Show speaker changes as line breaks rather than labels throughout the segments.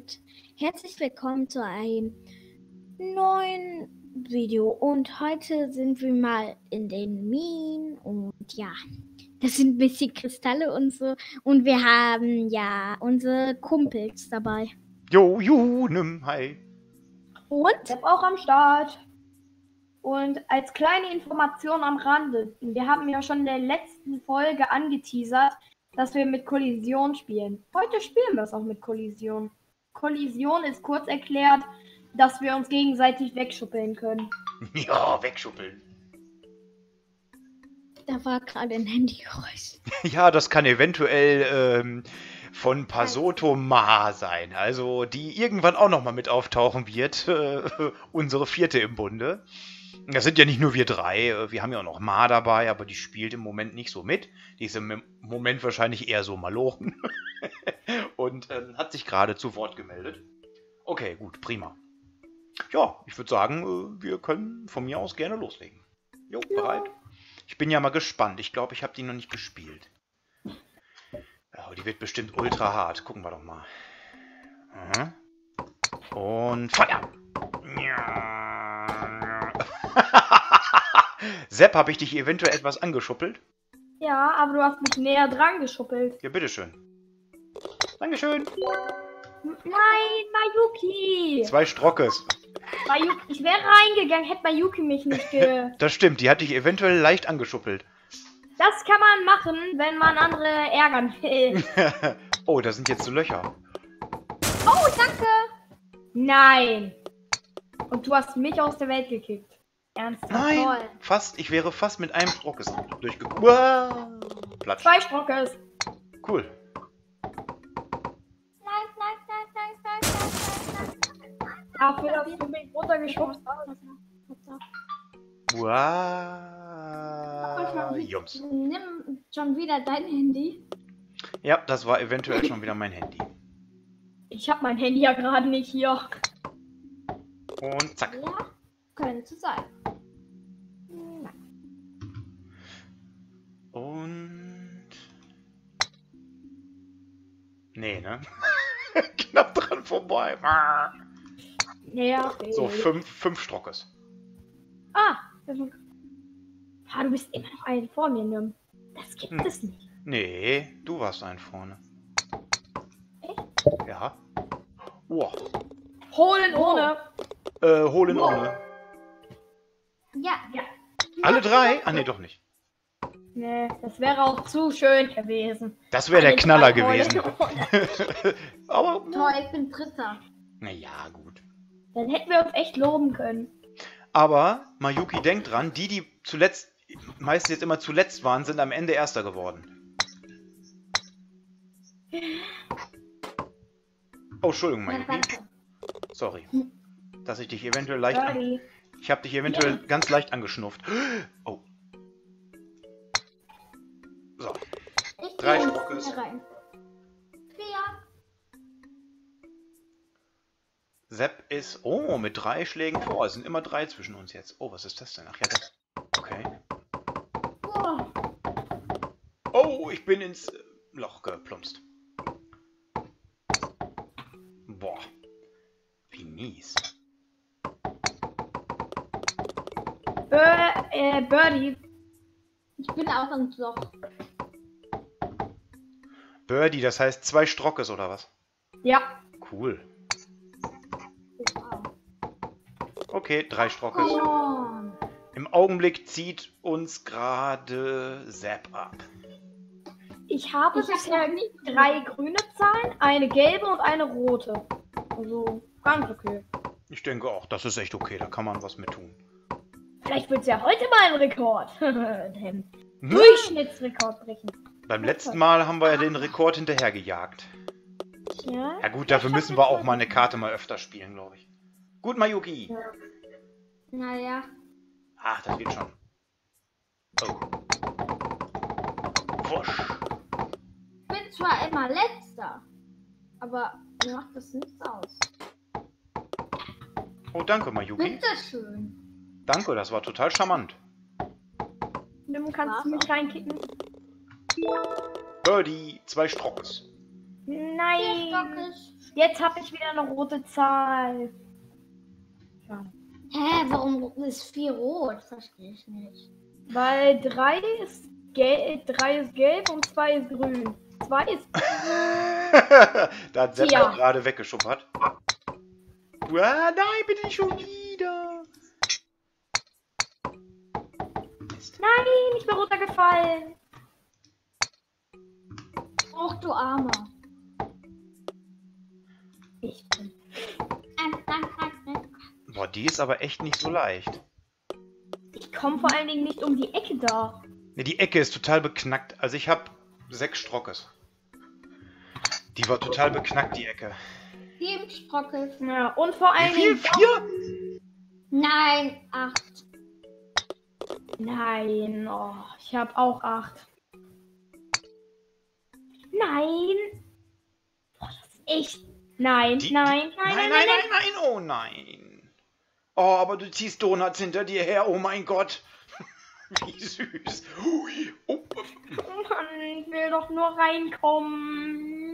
und herzlich willkommen zu einem neuen Video. Und heute sind wir mal in den Minen und ja, das sind ein bisschen Kristalle und so. Und wir haben ja unsere Kumpels dabei.
Jo, Junem, hi.
Und?
Ich habe auch am Start. Und als kleine Information am Rande, wir haben ja schon in der letzten Folge angeteasert, dass wir mit Kollision spielen. Heute spielen wir es auch mit Kollision. Kollision ist kurz erklärt, dass wir uns gegenseitig wegschuppeln können.
Ja, wegschuppeln.
Da war gerade ein Handygeräusch.
Ja, das kann eventuell von Pasoto Ma sein. Also, die irgendwann auch nochmal mit auftauchen wird. Unsere vierte im Bunde. Das sind ja nicht nur wir drei. Wir haben ja auch noch Ma dabei, aber die spielt im Moment nicht so mit. Die ist im Moment wahrscheinlich eher so malochen. Und hat sich gerade zu Wort gemeldet. Okay, gut, prima. Ja, ich würde sagen, wir können von mir aus gerne loslegen. Jo, bereit? Ich bin ja mal gespannt. Ich glaube, ich habe die noch nicht gespielt. Oh, die wird bestimmt ultra hart. Gucken wir doch mal. Und Feuer! Sepp, habe ich dich eventuell etwas angeschuppelt?
Ja, aber du hast mich näher dran geschuppelt.
Ja, bitteschön. Dankeschön.
Nein, Mayuki!
2 Strockes.
Mayuki, ich wäre reingegangen, hätte Mayuki mich nicht
Das stimmt, die hat dich eventuell leicht angeschuppelt.
Das kann man machen, wenn man andere ärgern will.
Oh, da sind jetzt so Löcher.
Oh, danke! Nein! Und du hast mich aus der Welt gekickt. Ernsthaft?
Nein,
Toll.
fast. Ich wäre fast mit einem Strockes durchgekommen. Wow. Platsch.
2 Strockes.
Cool.
Dafür, dass du mich runtergeschubst hast.
Wow. Jums.
Nimm schon wieder dein Handy.
Ja, das war eventuell schon wieder mein Handy.
Ich habe mein Handy ja gerade nicht hier.
Und zack.
Ja, könnte sein.
Und... Nee, ne? Knapp dran vorbei.
Ja,
So, 5 Strockes.
du bist immer noch einen vor mir, Nimm. Das gibt es nicht.
Nee, du warst ein vorne.
Echt?
Ja. Wow.
Holen ohne.
Holen ohne.
Ja.
Alle 3? Ah, nee, doch nicht.
Nee, das wäre auch zu schön gewesen.
Das wäre der Knaller
Alle 3
gewesen.
Holen.
Aber,
Toll, ich bin Dritter.
naja, gut.
Dann hätten wir uns echt loben können.
Aber Mayuki denkt dran, die zuletzt, meistens jetzt immer zuletzt waren, sind am Ende Erster geworden. Oh, Entschuldigung,
Ja,
Mayuki.
danke.
Sorry. Dass ich dich eventuell leicht...
Birdie.
Ich habe dich eventuell ganz leicht angeschnupft. Oh. So.
Ich
3
gehe
Strockes.
rein. 4.
Sepp ist... Oh, mit 3 Schlägen vor. Es sind immer 3 zwischen uns jetzt. Oh, was ist das denn? Ach ja, das... Okay. Oh, ich bin ins Loch geplumpst. Boah. Wie mies.
Birdie.
Ich bin auch ins Loch.
Birdie, das heißt 2 Strockes oder was?
Ja.
Cool.
Wow.
Okay, 3 Strockes.
Oh.
Im Augenblick zieht uns gerade Sepp ab.
Ich habe
Ich hab
bisher
noch nie
3 grüne Zahlen, eine gelbe und eine rote. Also ganz okay.
Ich denke auch, das ist echt okay, da kann man was mit tun.
Vielleicht wird es ja heute mal ein Rekord. Den Durchschnittsrekord brechen.
Beim letzten Mal haben wir ja den Rekord hinterhergejagt.
Ja.
Ja gut, dafür müssen wir auch mal eine Karte mal öfter spielen, glaube ich. Gut, Mayuki.
Naja.
Ach, das wird schon. Oh. Wusch.
Ich bin zwar immer letzter, aber mir macht das nichts aus.
Oh, danke, Mayuki.
Bitteschön.
Danke, das war total charmant.
Nimm, kannst du mich reinkicken?
Birdie, 2 Strockes.
Nein. Jetzt habe ich wieder eine rote Zahl. Schade.
Hä, warum ist 4 rot? Verstehe ich nicht.
Weil 3 ist gelb und 2 ist grün. 2 ist
Da hat Sepp
Ja.
gerade weggeschuppert. Ah, nein, bitte nicht schon wieder.
Nein, ich bin runtergefallen.
Och, du Armer.
Ich bin.
Boah, die ist aber echt nicht so leicht.
Ich komme vor allen Dingen nicht um die Ecke da.
Ne, die Ecke ist total beknackt. Also ich habe 6 Strockes. Die war total beknackt, die Ecke.
7 Sprockels.
Ja, und vor allen
Wie viel?
Dingen.
4?
Nein, 8.
Nein, oh, ich habe auch 8. Nein. Boah, das ist echt. Nein, nein,
Nein, oh nein. Oh, aber du ziehst Donuts hinter dir her, oh mein Gott. Wie süß. Hui. Oh.
Oh Mann, ich will doch nur reinkommen.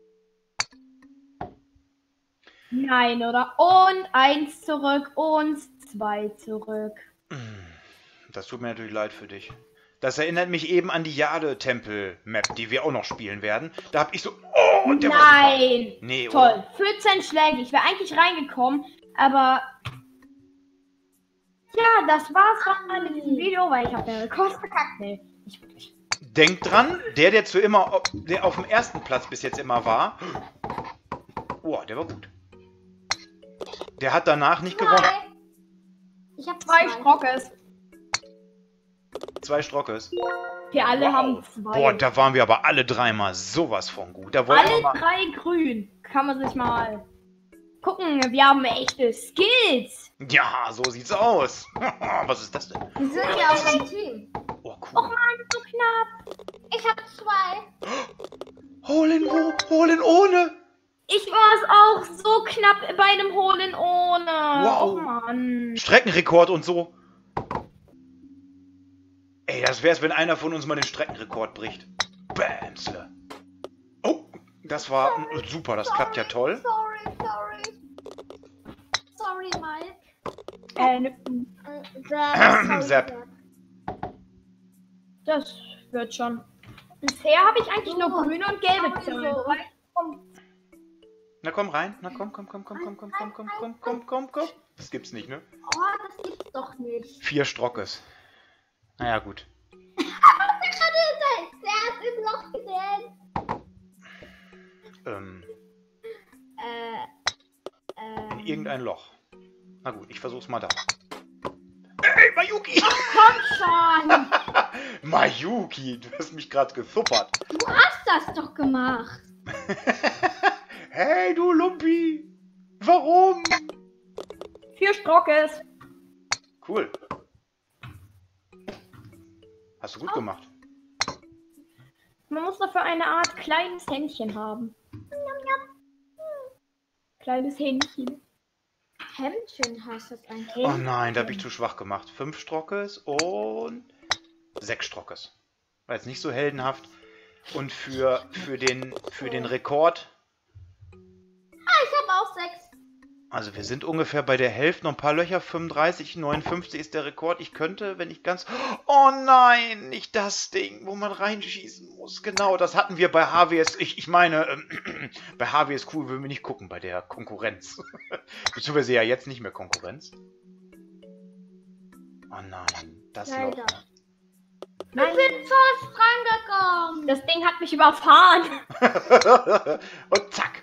Nein, oder? Und 1 zurück und 2 zurück.
Das tut mir natürlich leid für dich. Das erinnert mich eben an die Jade-Tempel-Map, die wir auch noch spielen werden. Da hab ich so... Oh, und der war
Nein!
super. Nee,
Toll.
oder?
14 Schläge. Ich wäre eigentlich reingekommen, aber... Ja, das war's doch mal mit diesem Video, weil ich habe den Rekord verkackt. Nee, nicht wirklich.
Denk dran, der auf dem ersten Platz bis jetzt immer war... Oh, der war gut. Der hat danach nicht gewonnen.
Ich habe
2 Sprockes.
2 Strockes.
Wir alle
Wow.
haben 2.
Boah, da waren wir aber alle dreimal sowas von gut. Da wollten wir
Alle
mal...
3 grün. Kann man sich mal gucken. Wir haben echte Skills.
Ja, so sieht's aus. Was ist das denn?
Wir sind ja auch ein Team.
Oh,
Och
cool.
Mann, so knapp.
Ich habe 2.
Holen ohne.
Ich war es auch so knapp bei einem Holen ohne.
Wow.
Och Mann.
Streckenrekord und so. Ey, das wär's, wenn einer von uns mal den Streckenrekord bricht. Bamsle. Oh, das war super, das klappt ja toll.
Sorry, Mike.
Sepp.
Das wird schon. Bisher habe ich eigentlich nur grüne und gelbe Zahlen.
Na komm rein. Na komm. Das gibt's nicht, ne?
Oh, das gibt's doch nicht.
4 Strockes. Naja, gut.
Der hat im Loch gesehen.
In irgendein Loch. Na gut, ich versuch's mal da. Ey, Mayuki!
Komm schon.
Mayuki, du hast mich gerade gesuppert.
Du hast das doch gemacht.
Hey, du Lumpi! Warum?
4 Strockes.
Cool. Hast du gut gemacht.
Man muss dafür eine Art kleines Händchen haben. Kleines Händchen.
Hemdchen heißt das eigentlich.
Oh nein, da habe ich zu schwach gemacht. 5 Strockes und 6 Strockes. War jetzt nicht so heldenhaft. Und für den Rekord,
Ich habe auch 6.
also wir sind ungefähr bei der Hälfte, noch ein paar Löcher, 35, 59 ist der Rekord. Ich könnte, wenn ich ganz... Oh nein, nicht das Ding, wo man reinschießen muss. Genau, das hatten wir bei HWS... Ich meine, bei HWS Cool würden wir nicht gucken, bei der Konkurrenz. Beziehungsweise ja jetzt nicht mehr Konkurrenz. Oh nein, das Loch.
Leider. Ich bin fast rangekommen.
Das Ding hat mich überfahren.
Und zack.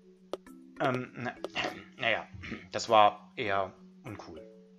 Naja, das war eher uncool.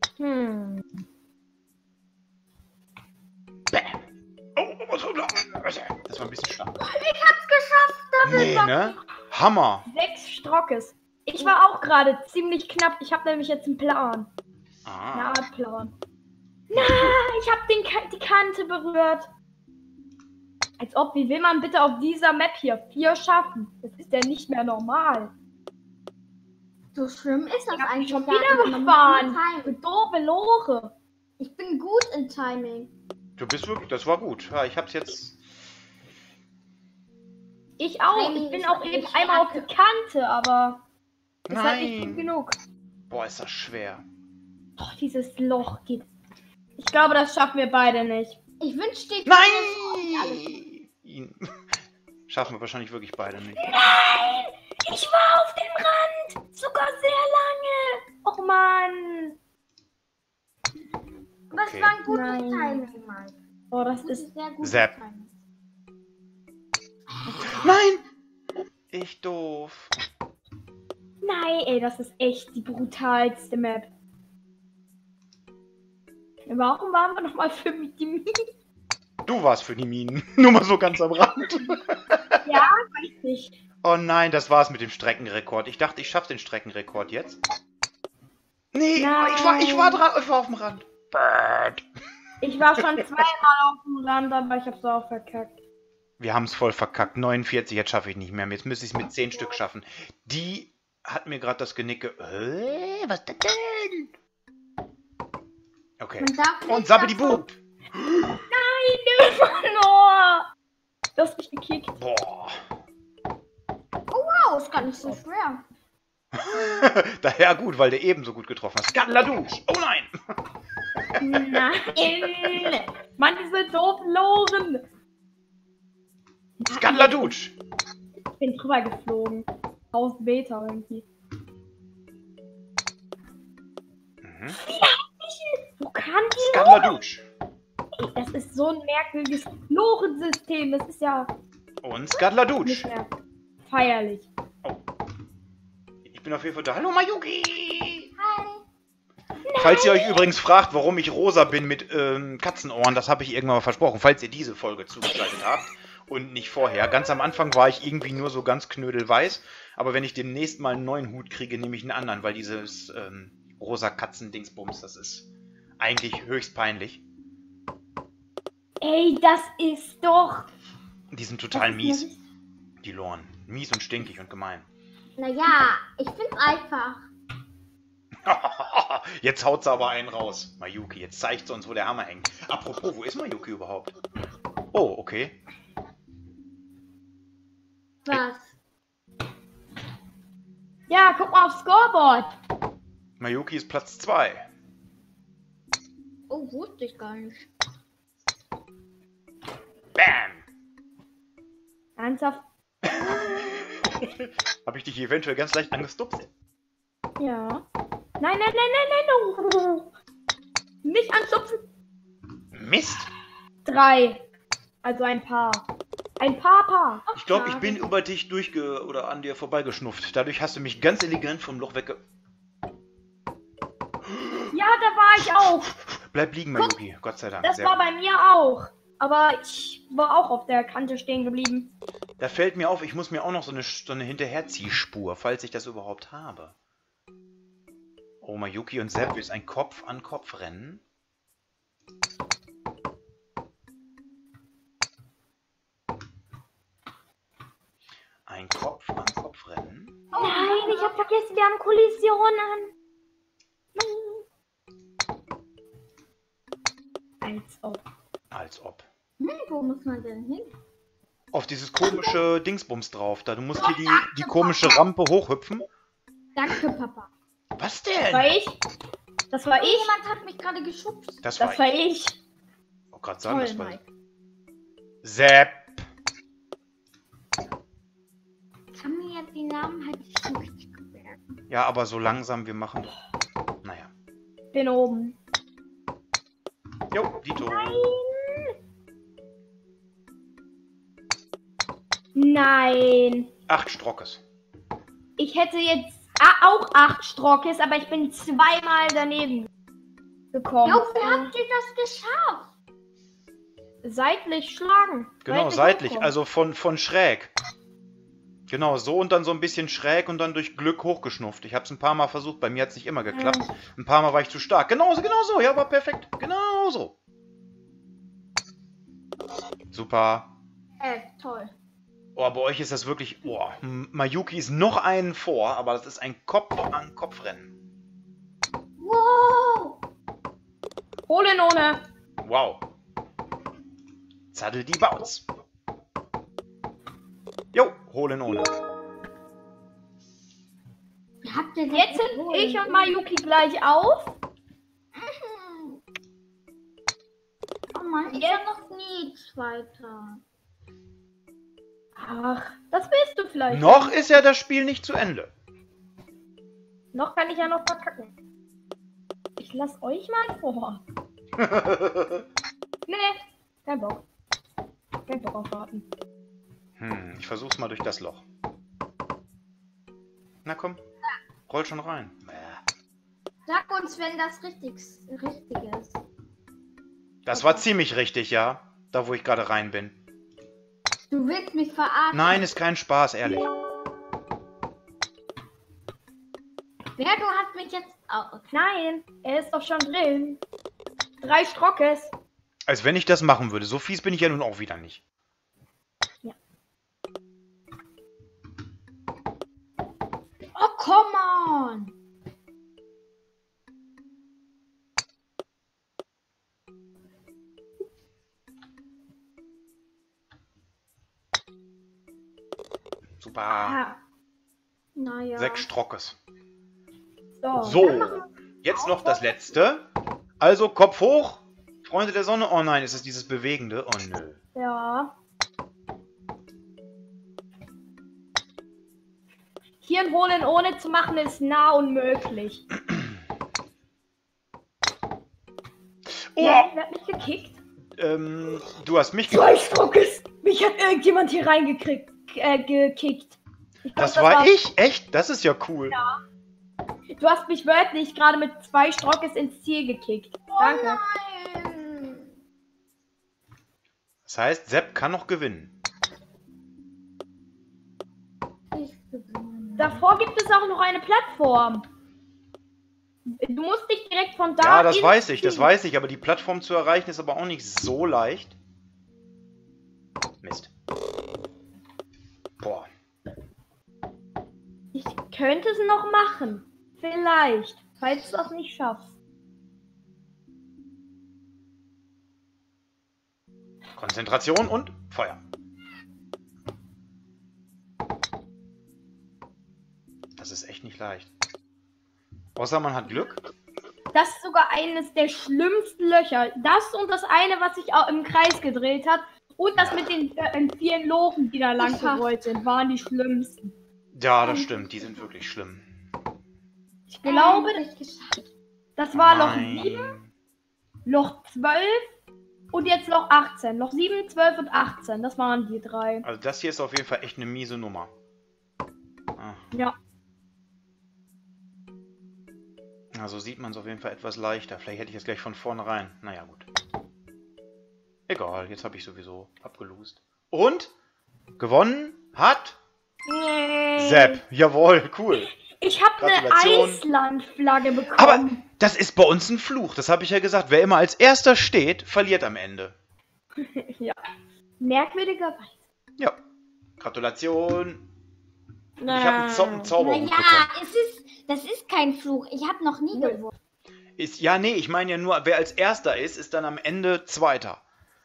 Bam. Oh, das war ein bisschen stark.
Ich hab's geschafft.
Nee, ne? Hammer.
6 Strockes. Ich war auch gerade ziemlich knapp. Ich habe nämlich jetzt einen Plan. Eine
Ah.
Art Plan. Na, ich habe die Kante berührt. Als ob, wie will man bitte auf dieser Map hier 4 schaffen? Das ist ja nicht mehr normal.
So schlimm ist das
Ich hab
eigentlich
schon
gar
wieder
nicht. Man
gefahren.
muss nur timen.
Doofe Lore.
Ich bin gut in Timing.
Du bist wirklich, das war gut. Ja, ich hab's jetzt.
Ich auch. Ich bin auch eben einmal auf die Kante, aber das ist halt nicht gut
Nein.
genug.
Boah, ist das schwer.
Oh, dieses Loch geht. Ich glaube, das schaffen wir beide nicht.
Ich wünschte,
Nein! Schaffen wir wahrscheinlich wirklich beide nicht.
Nein! Ich war auf dem Rand! Sogar sehr lange! Och Mann!
Was
Okay.
war ein gutes
Nein.
Timing, Mike.
Oh, das
Das
ist.
ist sehr gutes
Sepp.
Timing.
Nein! Ich doof.
Nein, ey, das ist echt die brutalste Map. Warum waren wir nochmal für die Minen?
Du warst für die Minen. Nur mal so ganz am Rand.
Ja, weiß nicht.
Oh nein, das war's mit dem Streckenrekord. Ich dachte, ich schaff den Streckenrekord jetzt. Nee,
Nein.
ich war dran, ich war auf dem Rand. Bird.
Ich war schon zweimal auf dem Rand, aber ich hab's auch verkackt.
Wir haben's voll verkackt. 49, jetzt schaffe ich nicht mehr. Jetzt müsste ich es mit 10 Stück schaffen. Die hat mir gerade das Genick was ist das denn? Okay.
Man darf
Und
nicht
Sabbidi-Bub.
Nein, nur! Du hast mich gekickt.
Boah.
Wow, ist gar nicht so schwer.
Daher gut, weil der ebenso gut getroffen hat. Skadladouche. Oh nein.
Nein! Mann, diese doofen Loren!
Skadladouche.
Ich bin drüber geflogen. 1000 Meter irgendwie.
Mhm.
Wo kann die
Skadladouche.
Ey, das ist so ein merkwürdiges Lorensystem. Das ist ja
Und
nicht
Skadladouche.
mehr feierlich.
Ich bin auf jeden Fall da. Hallo Mayuki.
Hi.
Falls ihr euch übrigens fragt, warum ich rosa bin mit Katzenohren, das habe ich irgendwann mal versprochen. Falls ihr diese Folge zugeschaltet habt und nicht vorher. Ganz am Anfang war ich irgendwie nur so ganz knödelweiß. Aber wenn ich demnächst mal einen neuen Hut kriege, nehme ich einen anderen, weil dieses rosa Katzendingsbums, das ist eigentlich höchst peinlich.
Ey, das ist doch.
Die sind total
Das ist
mies,
ja-
die Loren. Mies und stinkig und gemein.
Naja, ich find's einfach.
Jetzt haut sie aber einen raus, Mayuki. Jetzt zeigt sie uns, wo der Hammer hängt. Apropos, wo ist Mayuki überhaupt? Oh, okay.
Was?
Ja, guck mal aufs Scoreboard.
Mayuki ist Platz 2.
Oh, wusste ich gar nicht.
Bam!
Ernsthaft?
Habe ich dich eventuell ganz leicht angestupst?
Ja. Nein, nein, nein, nein, nein. Nicht anstupsen.
Mist!
3. Also ein Paar. Ein Paar.
Ich glaube, ich bin über dich oder an dir vorbeigeschnufft. Dadurch hast du mich ganz elegant vom Loch wegge...
Ja, da war ich auch.
Bleib liegen, Mayuki. Gott sei Dank.
Das
Sehr
war
gut.
bei mir auch. Aber ich war auch auf der Kante stehen geblieben.
Da fällt mir auf, ich muss mir auch noch so eine Hinterherziehspur, falls ich das überhaupt habe. Oh, Mayuki und Sepp ist ein Kopf-an-Kopf-Rennen. Ein Kopf-an-Kopf-Rennen.
Nein, ich habe vergessen, wir haben Kollisionen. Als ob.
Als ob.
Wo muss man denn hin?
Auf dieses komische Dingsbums drauf. Da, du musst hier die komische Rampe hochhüpfen.
Danke, Papa.
Was
Das
denn?
war ich. Das war ich.
Jemand hat mich gerade geschubst.
Das
Das war ich.
Ich wollte gerade sagen,
Toll,
das war...
Mike.
Sepp!
Kann mir jetzt die Namen halt nicht so richtig merken.
Ja, aber so langsam, wir machen... Naja.
Bin oben.
Jo, Dito.
Nein.
8 Strockes.
Ich hätte jetzt auch 8 Strockes, aber ich bin zweimal daneben gekommen.
Ja, wie habt ihr das geschafft?
Seitlich schlagen.
Genau, seitlich,
hochkommen.
also von schräg. Genau, so und dann so ein bisschen schräg und dann durch Glück hochgeschnufft. Ich habe es ein paar Mal versucht, bei mir hat es nicht immer geklappt. Ein paar Mal war ich zu stark. Genau so, ja, war perfekt. Genau so. Super.
Toll.
Oh, bei euch ist das wirklich... Oh, Mayuki ist noch einen vor, aber das ist ein Kopf-an-Kopf-Rennen.
Wow.
Hole ohne.
Wow. Zaddel die Bautz. Jo, holen ohne.
Habt ihr
Jetzt sind ich und Mayuki gleich auf.
Oh Mann, ich war noch nie Zweiter.
Ach, das willst du vielleicht.
Noch ist ja das Spiel nicht zu Ende.
Noch kann ich ja noch verkacken. Ich lass euch mal vor. Nee, kein Bock. Kein Bock auf warten.
Ich versuch's mal durch das Loch. Na komm, roll schon rein.
Sag uns, wenn das richtig ist.
Das war ziemlich richtig, ja. Da, wo ich gerade rein bin.
Du willst mich verarschen.
Nein, ist kein Spaß, ehrlich.
Wer, du hast mich jetzt... Oh, okay.
Nein, er ist doch schon drin. 3 Strockes.
Als wenn ich das machen würde. So fies bin ich ja nun auch wieder nicht.
Ja.
Oh, come on.
Super.
Ah,
Naja.
6 Strockes.
so.
So,
Dann machen
jetzt noch das letzte. Also, Kopf hoch. Freunde der Sonne. Oh nein, ist es dieses Bewegende? Oh nö.
wir- Ja. Hirnholen ohne zu machen ist nah unmöglich.
Oh!
Ja, wer hat mich gekickt?
Du hast mich
2 Strockes. Mich hat irgendjemand hier reingekickt. Gekickt. Ich glaub,
Das war ich? Echt? Das ist ja cool.
Du hast mich wörtlich gerade mit 2 Strockes ins Ziel gekickt. Danke.
Nein.
Das heißt, Sepp kann noch gewinnen.
Ich gewinne.
Davor gibt es auch noch eine Plattform. Du musst dich direkt von da.
Ja, das
ins
weiß ich, das
Ziel-
weiß ich. Aber die Plattform zu erreichen ist aber auch nicht so leicht. Mist. Boah.
Ich könnte es noch machen. Vielleicht. Falls du es nicht schaffst.
Konzentration und Feuer. Das ist echt nicht leicht. Außer man hat Glück.
Das ist sogar eines der schlimmsten Löcher. Das und das eine, was sich auch im Kreis gedreht hat. Und das mit den vielen Lochen, die da lang gerollt sind, waren die schlimmsten.
Ja, das stimmt. Die sind wirklich schlimm.
Ich glaube,
Endlich geschafft.
das war Loch
Nein.
7, Loch 12 und jetzt Loch 18. Loch 7, 12 und 18. Das waren die 3.
Also das hier ist auf jeden Fall echt eine miese Nummer. Ah.
Ja.
Also sieht man es auf jeden Fall etwas leichter. Vielleicht hätte ich es gleich von vornherein. Naja, gut. Egal, jetzt habe ich sowieso abgelost. Und? Gewonnen hat Sepp. Jawohl, cool.
Ich habe eine
Gratulation.
Island-Flagge bekommen.
Aber das ist bei uns ein Fluch. Das habe ich ja gesagt. Wer immer als erster steht, verliert am Ende.
Ja. Merkwürdigerweise.
Ja. Gratulation. Ich habe einen Zauberhut
Naja,
bekommen.
das ist kein Fluch. Ich habe noch nie gewonnen.
Ja, nee, ich meine ja nur, wer als erster ist dann am Ende Zweiter.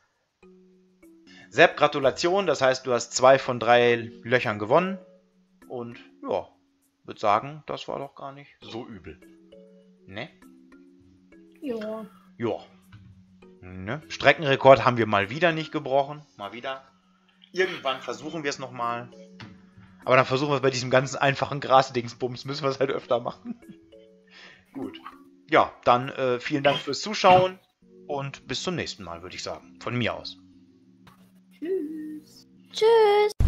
Sepp, Gratulation. Das heißt, du hast 2 von 3 Löchern gewonnen. Und ja, würde sagen, das war doch gar nicht so übel. Ne?
Ja.
Ja. Ne? Streckenrekord haben wir mal wieder nicht gebrochen. Mal wieder. Irgendwann versuchen wir es nochmal. Aber dann versuchen wir es bei diesem ganzen einfachen Gras-Dingsbums. Müssen wir es halt öfter machen. Gut. Ja, dann vielen Dank fürs Zuschauen. Und bis zum nächsten Mal, würde ich sagen. Von mir aus.
Tschüss.
Tschüss.